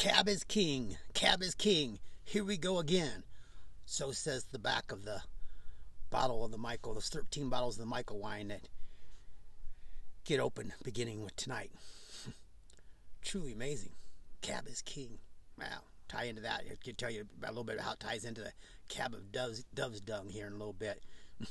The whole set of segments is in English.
Cab is king. Cab is king. Here we go again. So says the back of the bottle of the Michael. Those 13 bottles of the Michael wine that get open beginning with tonight. Truly amazing. Cab is king. Wow. Tie into that. I can tell you about a little bit about how it ties into the cab of dove's dung here in a little bit.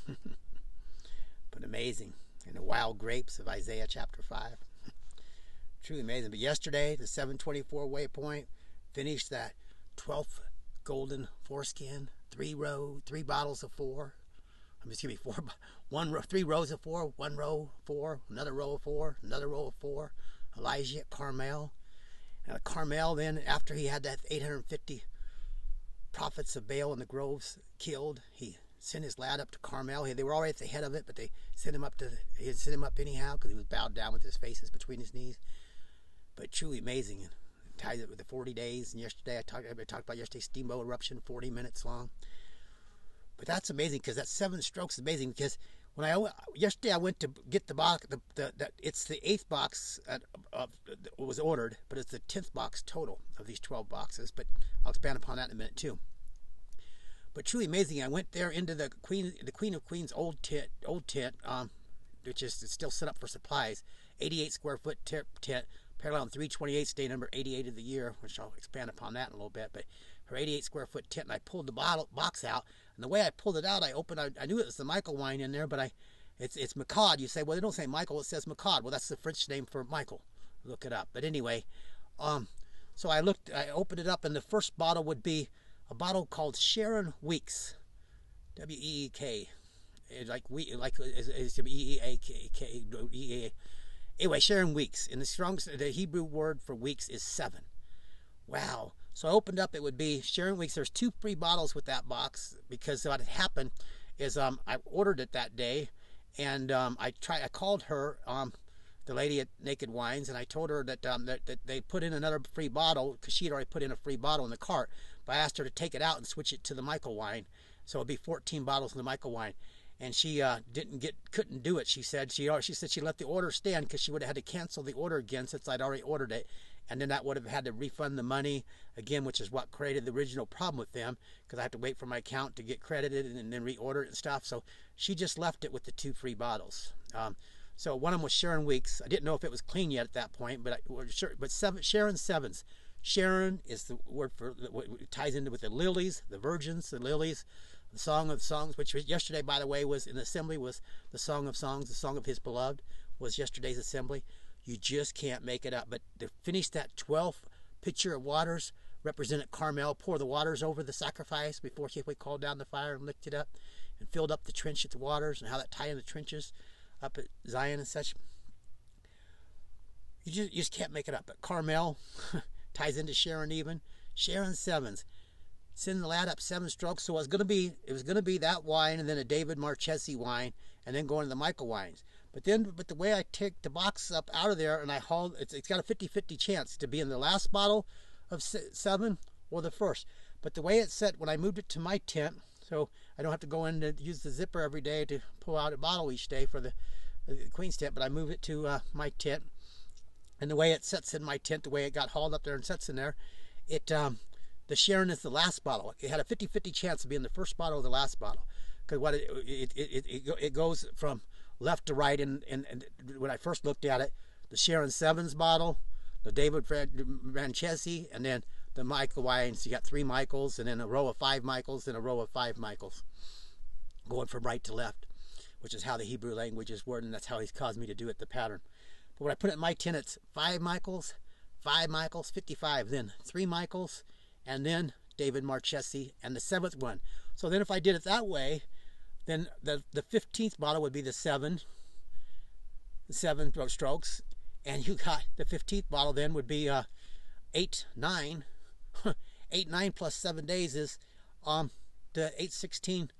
But amazing. And the wild grapes of Isaiah chapter 5. Truly amazing. But yesterday, the 724 waypoint finished that 12th golden foreskin, 3 bottles of 4. Excuse me, 3 rows of 4, 1 row of 4, another row of 4, another row of 4. Elijah at Carmel. And at Carmel, then, after he had that 850 prophets of Baal in the groves killed, he sent his lad up to Carmel. They were already at the head of it, but they sent him up anyhow because he was bowed down with his faces between his knees. But truly amazing. And ties it with the 40 days. And yesterday, I talked about yesterday's steamboat eruption, 40 minutes long. But that's amazing because that 7 strokes is amazing because yesterday I went to get the box. It's the 8th box was ordered, but it's the 10th box total of these 12 boxes. But I'll expand upon that in a minute too. But truly amazing. I went there into the Queen of Queens old tent, which is still set up for supplies. 88 square foot tent, parallel 328, day number 88 of the year, which I'll expand upon that in a little bit. But her 88 square foot tent, and I pulled the box out. And the way I pulled it out, I knew it was the Michael wine in there, but it's Macad. You say, well, they don't say Michael, it says Macad. Well, that's the French name for Michael. Look it up. But anyway, so I opened it up, and the first bottle would be a bottle called Sharon Weeks, W-E-E-K, it's E-E-A-K. Anyway, Sharon Weeks. And the Hebrew word for weeks is 7. Wow. So I opened up, it would be Sharon Weeks. There's 2 free bottles with that box because what had happened is I ordered it that day, and I called her, the lady at Naked Wines, and I told her that they put in another free bottle because she had already put in a free bottle in the cart. But I asked her to take it out and switch it to the Michael wine, so it'd be 14 bottles of the Michael wine. And she couldn't do it. She said she let the order stand because she would have had to cancel the order again since I'd already ordered it, and then that would have had to refund the money again, which is what created the original problem with them because I had to wait for my account to get credited and then reorder it and stuff. So she just left it with the 2 free bottles. So one of them was Sharon Weeks. I didn't know if it was clean yet at that point, but Sharon Sevens. Sharon is the word for what ties into with the lilies, the virgins, the lilies. The Song of Songs, which yesterday, by the way, was in the assembly, was the Song of Songs, the Song of His Beloved, was yesterday's assembly. You just can't make it up. But to finish that 12th pitcher of waters, represented Carmel, pour the waters over the sacrifice before we called down the fire and licked it up and filled up the trench with the waters, and how that tied in the trenches up at Zion and such. You just can't make it up. But Carmel ties into Sharon even. Sharon Sevens. Send the lad up 7 strokes. So it was going to be that wine and then a David Marchesi wine and then going to the Michael wines. But the way I take the box up out of there and I hauled, it's got a 50-50 chance to be in the last bottle of 7 or the first. But the way it's set, when I moved it to my tent, so I don't have to go in to use the zipper every day to pull out a bottle each day for the Queen's tent, but I move it to my tent. And the way it sets in my tent, the way it got hauled up there and sets in there, the Sharon is the last bottle. It had a 50-50 chance of being the first bottle or the last bottle. Because it goes from left to right. And when I first looked at it, the Sharon Sevens bottle, the David Marchesi, and then the Michael wines. You got 3 Michaels, and then a row of 5 Michaels, and a row of 5 Michaels. Going from right to left, which is how the Hebrew language is worded, and that's how he's caused me to do it, the pattern. But when I put it in my tent, it's 5 Michaels, 55, then 3 Michaels, and then David Marchesi, and the 7th one. So then if I did it that way, then the 15th bottle would be the 7 strokes, and you got the 15th bottle then would be 8, 9. 8, 9 plus 7 days is the 8/16,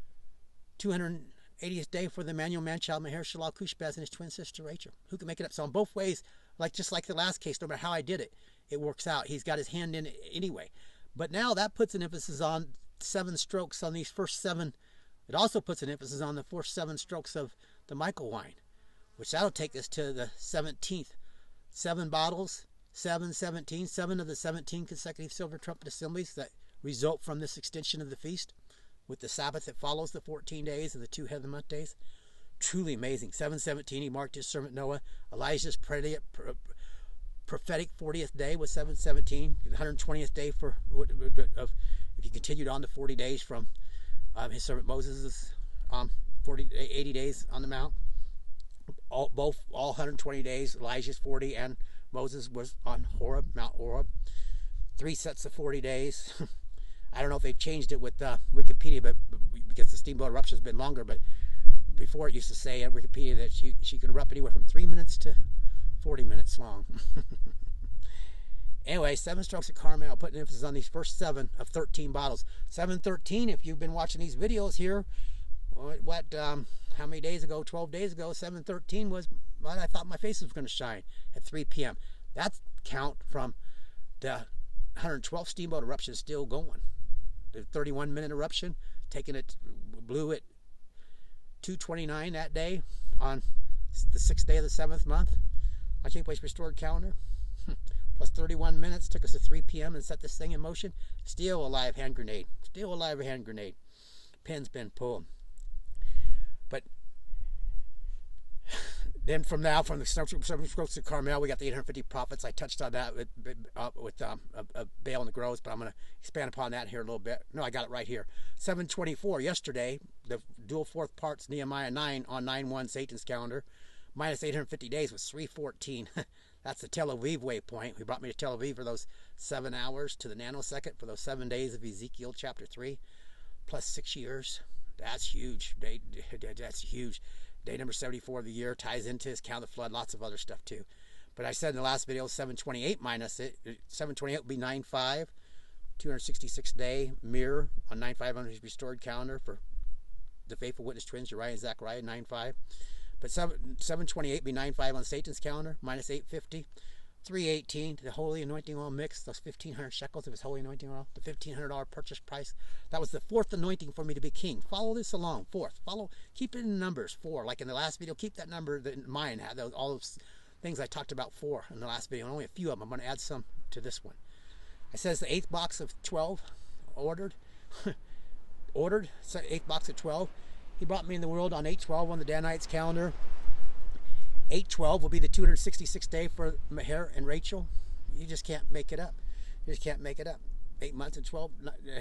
280th day for the Emmanuel man-child Maher-Shalal Cushbaz and his twin sister Rachel. Who can make it up? So in both ways, just like the last case, no matter how I did it, it works out. He's got his hand in it anyway. But now that puts an emphasis on 7 strokes on these first 7. It also puts an emphasis on the first 7 strokes of the Michael wine, which that'll take us to the 17th. 7 bottles, 7:17, 7 of the 17 consecutive silver trumpet assemblies that result from this extension of the feast, with the Sabbath that follows the 14 days and the 2 head of the month days. Truly amazing. 7:17, he marked his servant Noah. Elijah's prophetic 40th day was 7:17. The 120th day if you continued on to 40 days from his servant Moses' 80 days on the mount. All 120 days, Elijah's 40 and Moses was on Mount Horeb. 3 sets of 40 days. I don't know if they've changed it with Wikipedia, but because the steamboat eruption has been longer. But before it used to say at Wikipedia that she could erupt anywhere from 3 minutes to 40 minutes long. Anyway, 7 strokes of Carmel, putting emphasis on these first 7 of 13 bottles. 7:13, if you've been watching these videos here, how many days ago, 12 days ago, 7:13 was what I thought my face was going to shine at 3 p.m. That's count from the 112th steamboat eruption still going. The 31-minute eruption, blew at 2:29 that day on the 6th day of the 7th month on Cape Waste Restored calendar. Plus 31 minutes took us to 3 p.m. and set this thing in motion. Still a live hand grenade. Still a live hand grenade. Pin's been pulled. But then from the 7 strokes of Carmel, we got the 850 prophets. I touched on that with Baal and the Groves, but I'm going to expand upon that here a little bit. No, I got it right here. 7:24 yesterday, the dual 4th parts, Nehemiah 9 on 9/1 Satan's calendar, minus 850 days was 3:14. That's the Tel Aviv waypoint. He brought me to Tel Aviv for those 7 hours to the nanosecond for those 7 days of Ezekiel chapter 3, plus 6 years. That's huge. That's huge. Day number 74 of the year ties into his count of the flood, lots of other stuff too. But I said in the last video, 728 minus it. 728 will be 9/5, 266 day mirror on 9/5 on his restored calendar for the faithful witness twins, Uriah and Zechariah, 9/5. But 728 be 9/5 on Satan's calendar, minus 850. 318, the holy anointing oil mix, those 1,500 shekels of his holy anointing oil, the $1,500 purchase price. That was the 4th anointing for me to be king. Follow this along. 4th. Keep it in numbers. 4. Like in the last video, keep that number in mind. All those things I talked about 4 in the last video, and only a few of them. I'm going to add some to this one. It says the 8th box of 12 ordered. So 8th box of 12. He brought me in the world on 8/12 on the Danites calendar. 8/12 will be the 266th day for Meher and Rachel. You just can't make it up. 8 months and 12.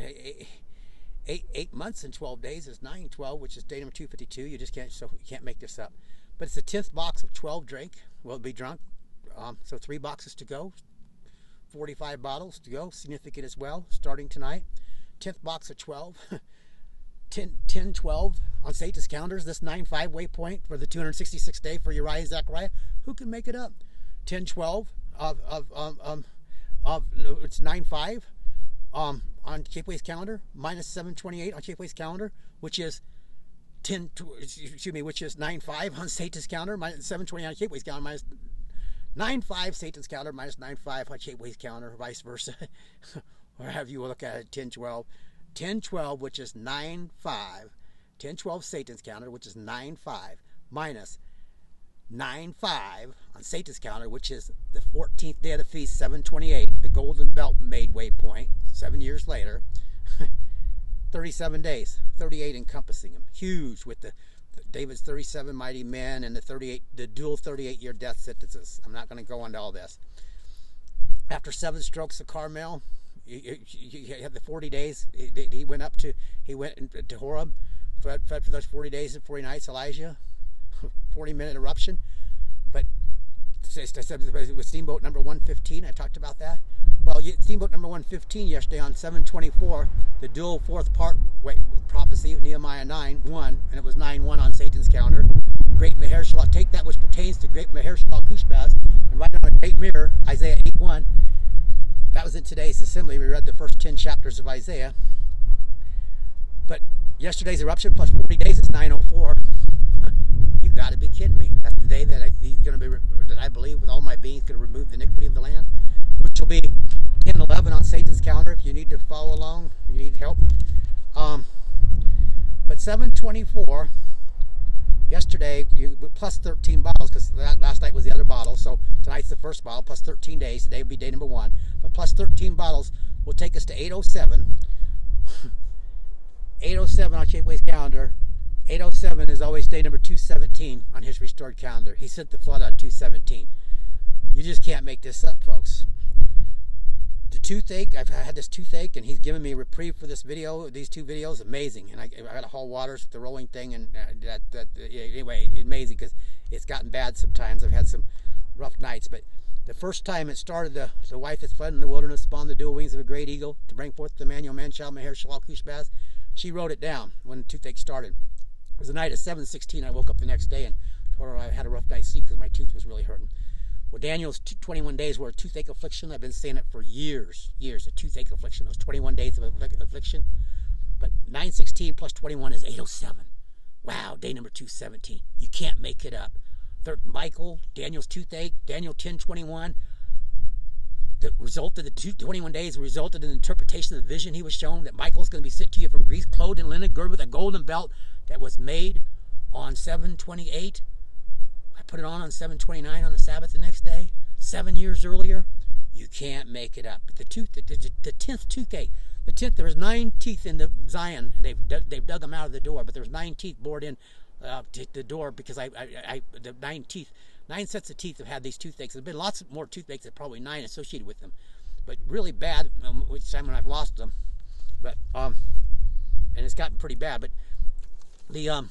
8 months and 12 days is 9/12, which is day number 252. You can't make this up. But it's the 10th box of 12 drink. Will be drunk. So 3 boxes to go. 45 bottles to go. Significant as well. Starting tonight. 10th box of 12. 10/12 on Satan's calendars, this 9/5 waypoint for the 266th day for Uriah and Zechariah. Who can make it up? 10/12 it's 9/5 on Cape Waste calendar, minus 728 on Cape Waste calendar, which is 9/5 on Satan's calendar, minus 728 on Cape Waste calendar, minus 9/5 Satan's calendar, minus 9/5 on Cape Waste calendar, vice versa. Or have you look at it, 10/12. 10/12, which is 9/5. 10/12 Satan's calendar, which is 9/5, minus 9/5 on Satan's calendar, which is the 14th day of the feast, 7/28, the Golden Belt made waypoint, 7 years later. 37 days, 38 encompassing him. Huge with the David's 37 mighty men and the dual 38-year death sentences. I'm not going to go into all this. After 7 strokes of Carmel, you had the 40 days. He went into Horeb, fed for those 40 days and 40 nights. Elijah, 40-minute eruption. But I said with steamboat number 115, I talked about that. Well, steamboat number 115 yesterday on 7/24, the dual 4th part prophecy, Nehemiah 9:1, and it was 9:1 on Satan's calendar. Great Meher Shalal, take that which pertains to Great Meher Shalal Kushbaz, and write on a great mirror, Isaiah 8:1. That was in today's assembly. We read the first 10 chapters of Isaiah. But yesterday's eruption plus 40 days is 9:04. You got to be kidding me. That's the day that I believe with all my being going to remove the iniquity of the land, which will be 10/11 on Satan's calendar. If you need to follow along, you need help. But 7/24 Yesterday, plus 13 bottles, because last night was the other bottle, so tonight's the first bottle, plus 13 days. Today will be day number 1. But plus 13 bottles will take us to 807. 807 on Shapeways calendar. 807 is always day number 217 on his restored calendar. He sent the flood on 217. You just can't make this up, folks. The toothache, I've had this toothache, and he's given me a reprieve for this video, these 2 videos. Amazing. And I got to haul waters, the rolling thing, and anyway, amazing, because it's gotten bad sometimes. I've had some rough nights, but the first time it started, the wife that fled in the wilderness spawned the dual wings of a great eagle to bring forth the Emmanuel man-child Meher Shalal Kushbaz. She wrote it down when the toothache started. It was the night of 7/16. I woke up the next day and told her I had a rough night's sleep because my tooth was really hurting. Well, Daniel's 21 days were a toothache affliction. I've been saying it for years, a toothache affliction. Those 21 days of affliction. But 9/16 plus 21 is 807. Wow, day number 217. You can't make it up. Michael, Daniel's toothache, Daniel 10:21. The result of the 21 days resulted in the interpretation of the vision he was shown that Michael's going to be sent to you from Greece, clothed in linen, girded with a golden belt that was made on 7/28. I put it on 7/29 on the Sabbath the next day, 7 years earlier. You can't make it up. But the 10th toothache, the 10th, there was 9 teeth in the Zion. They've dug them out of the door, but there was 9 teeth bored in to the door because the 9 teeth. 9 sets of teeth have had these toothaches. There's been lots more toothaches, probably 9 associated with them, but really bad. Which time when I've lost them, but and it's gotten pretty bad. But the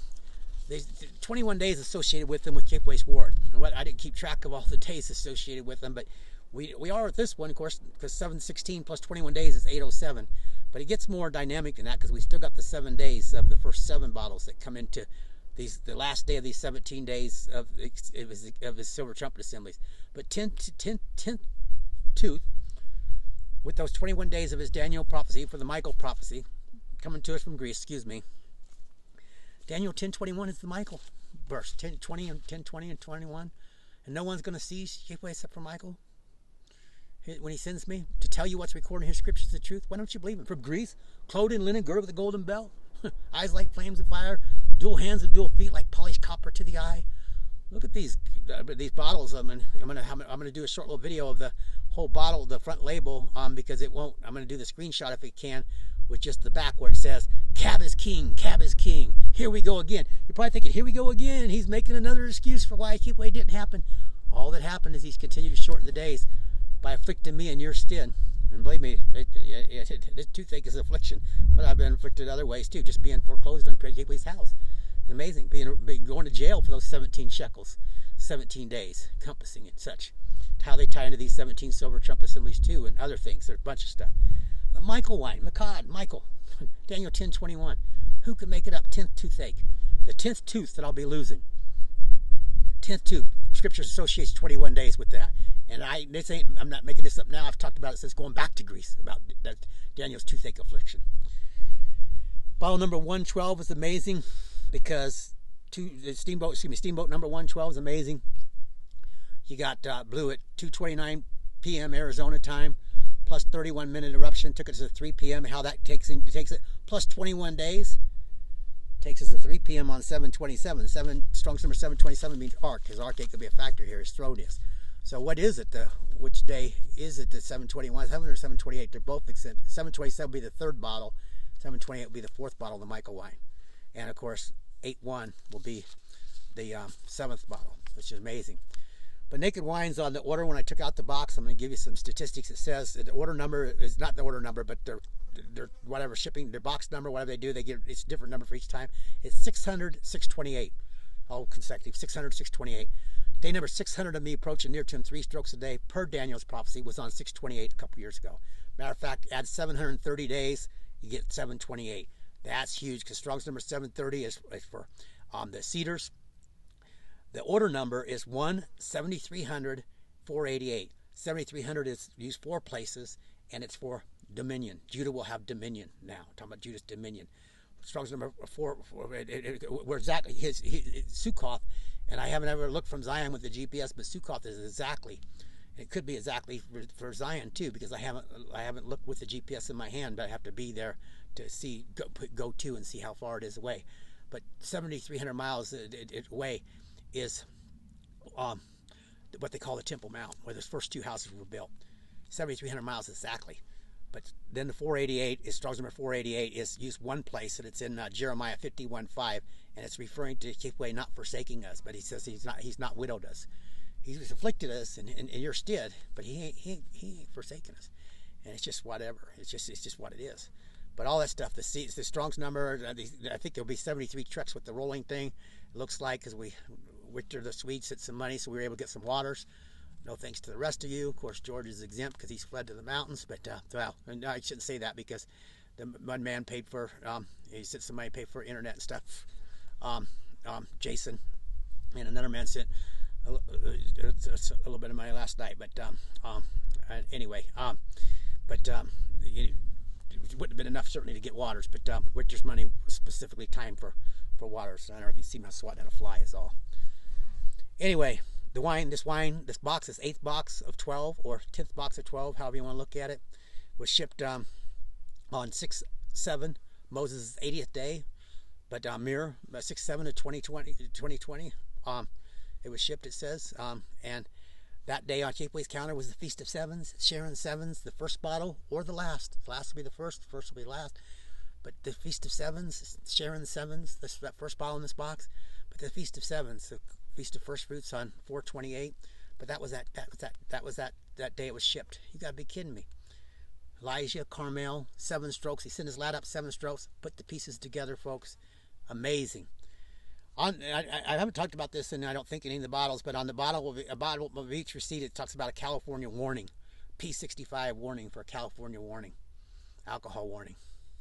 21 days associated with them with Shapeways Ward, and what I didn't keep track of all the days associated with them, but we are at this one, of course, because 7/16 plus 21 days is 807. But it gets more dynamic than that because we still got the 7 days of the first 7 bottles that come into the last day of these 17 days of his Silver Trumpet assemblies. But 10th tooth, with those 21 days of his Daniel prophecy for the Michael prophecy, coming to us from Greece, excuse me. Daniel 10:21 is the Michael verse, 10:20 and 21. And no one's going to see Shapeways except for Michael when he sends me to tell you what's recorded in his scriptures is the truth. Why don't you believe him? From Greece, clothed in linen, girded with a golden belt, eyes like flames of fire, dual hands and dual feet like polished copper to the eye. Look at these bottles. I'm gonna do a short little video of the whole bottle, the front label, because it won't. I'm gonna do the screenshot if it can, with just the back where it says "Cab is king, Cab is king." Here we go again. You're probably thinking, here we go again. He's making another excuse for why Shapeways didn't happen. All that happened is he's continued to shorten the days by afflicting me in your stead. And believe me, this toothache is an affliction, but I've been afflicted other ways too, just being foreclosed on Shapeways' house. Amazing, going to jail for those 17 shekels, 17 days, compassing and such. How they tie into these 17 Silver Trumpet assemblies too, and other things. There's a bunch of stuff. But Michael wine, Michael, Daniel 10:21. Who can make it up? 10th toothache, the 10th tooth that I'll be losing. 10th tooth. Scripture associates 21 days with that. And I'm not making this up now. I've talked about it since going back to Greece about Daniel's toothache affliction. Bottle number 112 is amazing because Steamboat number 112 is amazing. You got blew at 2:29 p.m. Arizona time, plus 31-minute eruption, took it to 3 p.m. How that takes it plus 21 days, takes us to 3 p.m. on 7/27. Strong's number 727 means arc, because arc ain't gonna be a factor here. His throat is. So what is it? Which day is it? The 7/21, 7 or 7/28? They're both exempt. 7/27 will be the 3rd bottle. 7/28 will be the 4th bottle of the Michael wine, and of course 8/1 will be the 7th bottle, which is amazing. But Naked Wine's on the order. When I took out the box, I'm going to give you some statistics. It says the order number is not the order number, but their whatever shipping, their box number, whatever they do, they give it's a different number for each time. It's 600, 628, all consecutive. 600, 628. Day number 600 of me approaching near to him 3 strokes a day per Daniel's prophecy was on 628 a couple years ago. Matter of fact, add 730 days, you get 728. That's huge because Strong's number 730 is for the cedars. The order number is 17300 488. 7300 is used 4 places, and it's for dominion. Judah will have dominion now. I'm talking about Judah's dominion. Strong's number 4 where exactly his Sukkoth. And I haven't ever looked from Zion with the GPS, but Sukkoth is exactly. It could be exactly for Zion too, because I haven't looked with the GPS in my hand, but I have to be there to see go to and see how far it is away. but 7,300 miles away is what they call the Temple Mount, where those first 2 houses were built. 7,300 miles exactly. But then the 488 is Strong's number 488 is used one place, and it's in Jeremiah 51:5, and it's referring to Yahweh not forsaking us. But he says he's not widowed us. He's afflicted us in your stead, but he ain't forsaken us. And it's just whatever. It's just what it is. But all that stuff, the Strong's number, I think there'll be 73 trucks with the rolling thing. It looks like, because Victor the Swede sent some money, so we were able to get some waters. No thanks to the rest of you. Of course, George is exempt because he's fled to the mountains. But well, no, I shouldn't say that, because the one man paid for, he sent some money, paid for internet and stuff. Jason and another man sent a little bit of money last night. But anyway, it wouldn't have been enough certainly to get waters. But Victor's money was specifically timed for waters. So I don't know if you see my swatting at a fly is all. Anyway, this box, this 8th box of 12 or 10th box of 12, however you want to look at it, was shipped on 6/7, Moses' 80th day. But Mir, 6/7 of 2020, it was shipped, it says. And that day on Yahweh's calendar was the Feast of Sevens, Sharon Sevens, the first bottle or the last. The last will be the first will be the last. But the Feast of Sevens, Sharon Sevens, that first bottle in this box. But the Feast of Sevens, the Feast of First Fruits on 4/28. But that was that day it was shipped. You gotta be kidding me. Elijah, Carmel, 7 strokes. He sent his lad up 7 strokes. Put the pieces together, folks. Amazing. I haven't talked about this, and I don't think any of the bottles, but on the bottle of each receipt, it talks about a California warning, P65 warning for a California warning, alcohol warning.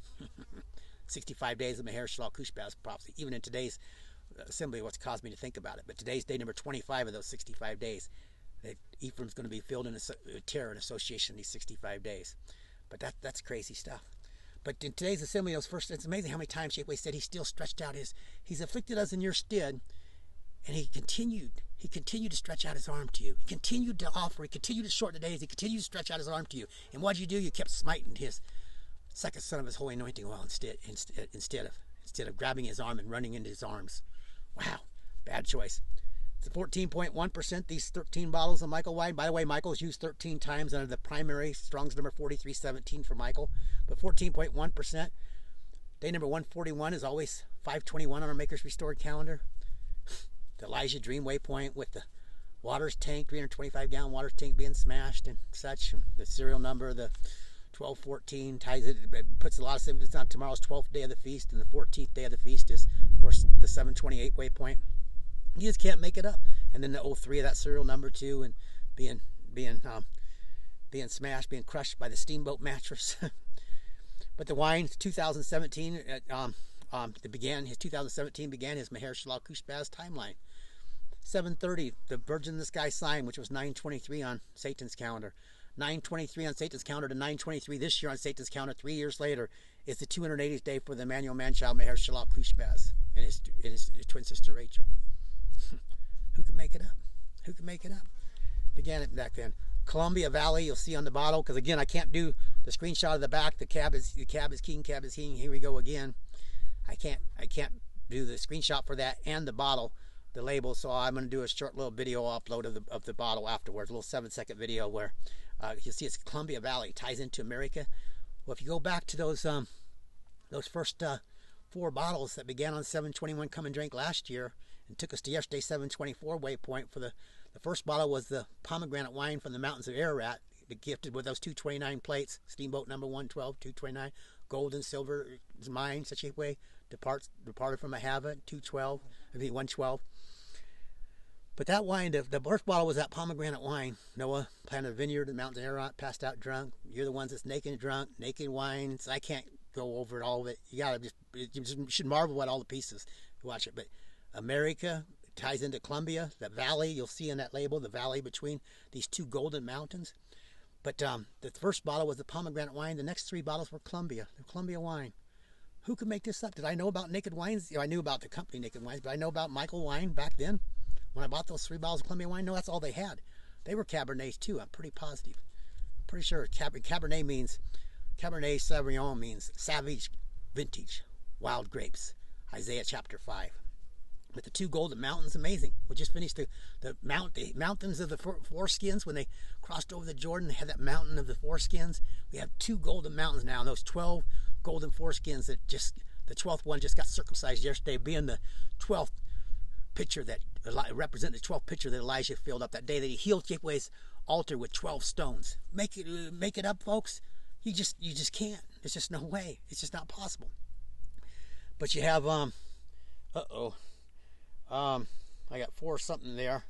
65 days of Meher Shalal Kushbaz prophecy. Even in today's assembly, what's caused me to think about it. But today's day number 25 of those 65 days. That Ephraim's going to be filled in a terror and association these 65 days. But that's crazy stuff. But in today's assembly, it's amazing how many times Yahweh said he still stretched out he's afflicted us in your stead, and he continued to stretch out his arm to you. He continued to offer, he continued to shorten the days, he continued to stretch out his arm to you. And what did you do? You kept smiting his second son of his holy anointing oil instead of grabbing his arm and running into his arms. Wow, bad choice. It's 14.1%, these 13 bottles of Michael wine. By the way, Michael's used 13 times under the primary Strong's number 4317 for Michael. But 14.1%. Day number 141 is always 521 on our Maker's Restored calendar. The Elijah Dream Waypoint with the waters tank, 325-gallon water tank being smashed and such. The serial number, the 1214, ties it puts a lot of significance on tomorrow's 12th day of the feast, and the 14th day of the feast is, of course, the 728 waypoint. You just can't make it up. And then the 03 of that serial number too, and being smashed, being crushed by the steamboat mattress. But the wine, 2017, his 2017 began his Meher Shalal Kushbaz timeline. 7:30, the Virgin in the Sky sign, which was 9:23 on Satan's calendar. 9:23 on Satan's calendar to 9:23 this year on Satan's calendar. 3 years later is the 280th day for the Emmanuel Manchild Meher Shalal Kushbaz and his twin sister Rachel. Who can make it up? Who can make it up? Began it back then. Columbia Valley, you'll see on the bottle, because again, I can't do the screenshot of the back. The cab is king, cab is king. Here we go again. I can't do the screenshot for that and the bottle, the label. So I'm going to do a short little video upload of the bottle afterwards, a little 7-second video where you'll see it's Columbia Valley, ties into America. Well, if you go back to those first 4 bottles that began on 721 Come and Drink last year and took us to yesterday's 724 waypoint, for the first bottle was the pomegranate wine from the mountains of Ararat, gifted with those 229 plates, steamboat number 112, 229, gold and silver is mine, such a way, departed from Ahava, 112. But that wine, the first bottle was that pomegranate wine. Noah planted a vineyard in the mountains of Ararat, passed out drunk. You're the ones that's naked and drunk, naked wine. So I can't go over all of it. You should marvel at all the pieces to watch it. But America ties into Columbia, the valley you'll see in that label, the valley between these 2 golden mountains. But the first bottle was the pomegranate wine. The next 3 bottles were Columbia, the Columbia wine. Who could make this up? Did I know about Naked Wines? I knew about the company Naked Wines, but I know about Michael Wine back then. When I bought those 3 bottles of Columbia wine, no, that's all they had. They were Cabernets too. I'm pretty positive. Pretty sure Cabernet means, Cabernet Sauvignon means savage vintage, wild grapes. Isaiah chapter 5. With the 2 golden mountains, amazing. We just finished the mountains of the foreskins when they crossed over the Jordan. They had that mountain of the foreskins. We have 2 golden mountains now. And those 12 golden foreskins that the 12th one just got circumcised yesterday, being the 12th picture that represent the 12th picture that Elijah filled up that day that he healed Yahweh's altar with 12 stones. Make it up, folks. You just can't. There's just no way. It's just not possible. But you have I got 4 something there.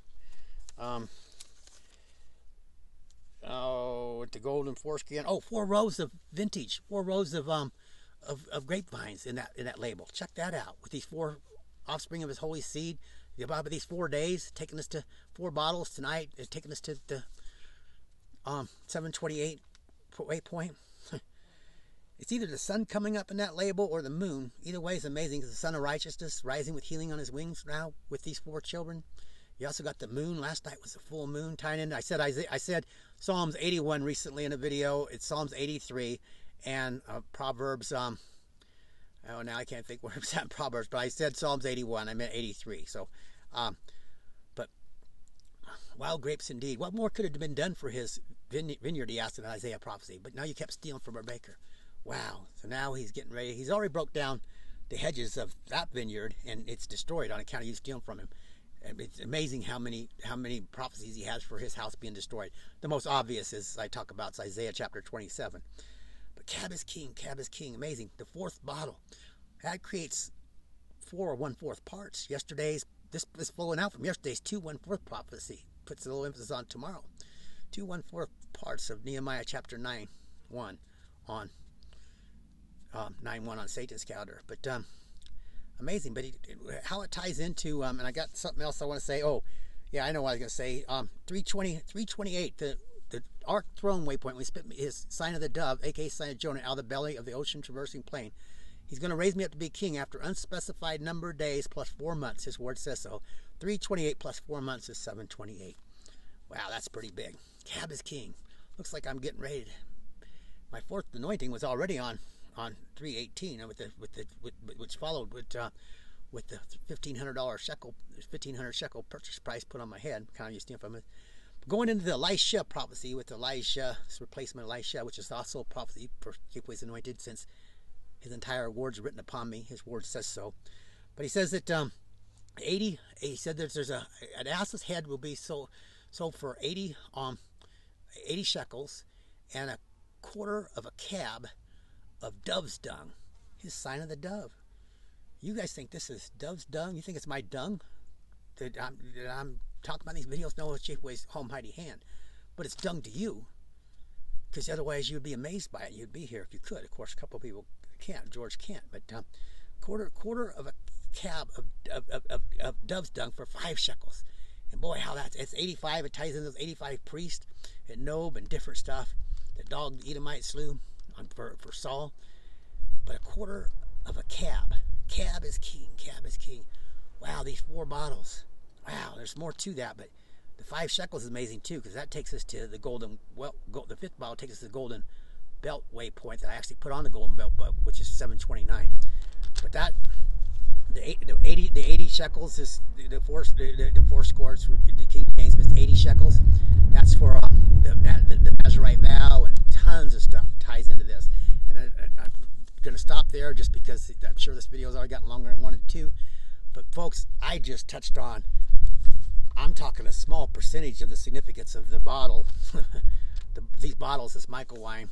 With the golden foreskin. 4 rows of vintage. 4 rows of grapevines in that label. Check that out. With these 4 offspring of his holy seed. About these 4 days, taking us to 4 bottles tonight. It's taking us to the 728 waypoint. It's either the sun coming up in that label or the moon. Either way is amazing because the sun of righteousness rising with healing on his wings now with these 4 children. You also got the moon. Last night was the full moon tying in. I said Psalms 81 recently in a video. It's Psalms 83 and Proverbs. Now I can't think where it's at in Proverbs, but I said Psalms 81. I meant 83. So, but wild grapes indeed. What more could have been done for his vineyard? He asked in Isaiah prophecy. But now you kept stealing from our baker. Wow. So now he's getting ready. He's already broke down the hedges of that vineyard, and it's destroyed on account of you stealing from him. And it's amazing how many prophecies he has for his house being destroyed. The most obvious is I talk about Isaiah chapter 27. But Cab is king. Cab is king. Amazing. The 4th bottle. That creates 4 or 1/4 parts. Yesterday's, this is flowing out from yesterday's 2 1/4 prophecy. Puts a little emphasis on tomorrow. 2 1/4 parts of Nehemiah chapter 9:1 on 9:1 on Satan's calendar. But amazing. But how it ties into and I got something else I want to say. Oh, yeah, I know what I was going to say. 328. The Ark throne waypoint. We spit his sign of the dove, aka sign of Jonah, out of the belly of the ocean traversing plain. He's going to raise me up to be king after unspecified number of days plus 4 months. His word says so. 328 plus 4 months is 728. Wow, that's pretty big. Cab is king. Looks like I'm getting ready. My 4th anointing was already on 318, which followed with the $1,500 shekel purchase price put on my head. Kind of used to from it. Going into the Elisha prophecy with Elisha's replacement Elisha, which is also a prophecy for Yahweh's anointed, since his entire words are written upon me. His word says so. But he says that 80. He said that there's an ass's head will be sold for 80 shekels, and a quarter of a cab of dove's dung. His sign of the dove. You guys think this is dove's dung? You think it's my dung that I'm talking about in these videos? No, it's Yahweh's almighty hand. But it's dung to you. Because otherwise you'd be amazed by it. You'd be here if you could. Of course, a couple of people can't. George can't. But quarter of a cab of dove's dung for 5 shekels. And boy, how it's 85. It ties in those 85 priests at Nob and different stuff. The dog the Edomite slew for Saul. But a quarter of a cab. Cab is king. Cab is king. Wow, these 4 bottles. Wow, there's more to that, but the 5 shekels is amazing too, because that takes us to the golden. Well, the 5th bottle takes us to the golden belt waypoint that I actually put on the golden belt, which is 729. But that the 80 shekels is the four scores. The King James is 80 shekels. That's for the Nazarite vow and tons of stuff ties into this. And I'm going to stop there just because I'm sure this video's already gotten longer than I wanted to. But folks, I just touched on. I'm talking a small percentage of the significance of the bottle. These bottles, this Michael wine,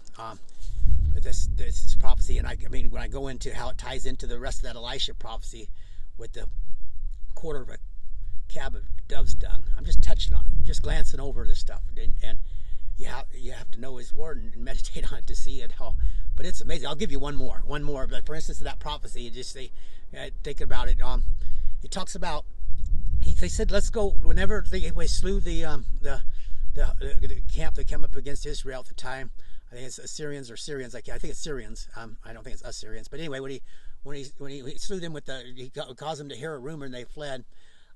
this is prophecy, and I mean when I go into how it ties into the rest of that Elisha prophecy with the quarter of a cab of dove's dung, I'm just touching on it, just glancing over this stuff, and you have to know his word and meditate on it to see it all. But it's amazing. I'll give you one more. But for instance, of that prophecy, you just think about it. It talks about. They said, let's go. Whenever they slew the camp that came up against Israel at the time, I think it's Assyrians or Syrians. I think it's Syrians. I don't think it's Assyrians. But anyway, when he slew them he caused them to hear a rumor and they fled.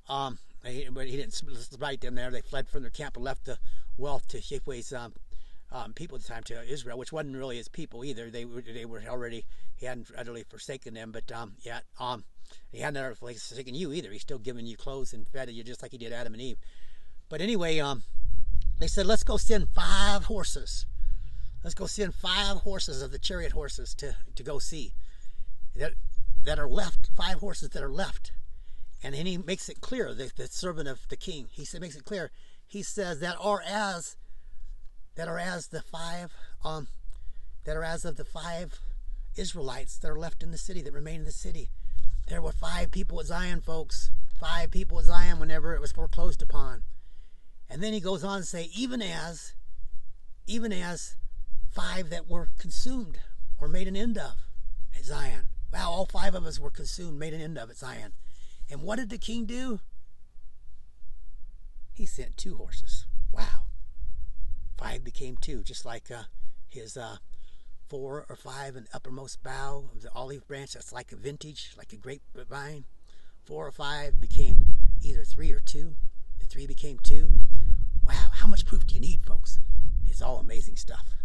But he didn't smite them there. They fled from their camp and left the wealth to Yahweh's people at the time to Israel, which wasn't really his people either. They were already, he hadn't utterly forsaken them, but he hadn't utterly forsaken you either. He's still giving you clothes and fed you just like he did Adam and Eve. But anyway, they said, let's go send 5 horses. Let's go send 5 horses of the chariot horses to go see that are left. 5 horses that are left. And then he makes it clear, the servant of the king, makes it clear. He says that are as the 5 of the 5 Israelites that are left in the city, that remain in the city. There were 5 people at Zion, folks. 5 people at Zion whenever it was foreclosed upon. And then he goes on to say, even as 5 that were consumed or made an end of at Zion. Wow, all 5 of us were consumed, made an end of at Zion. And what did the king do? He sent 2 horses. Wow. 5 became 2, just like his 4 or 5 in the uppermost bough of the olive branch. That's like a vintage, like a grapevine. 4 or 5 became either 3 or 2. The 3 became 2. Wow, how much proof do you need, folks? It's all amazing stuff.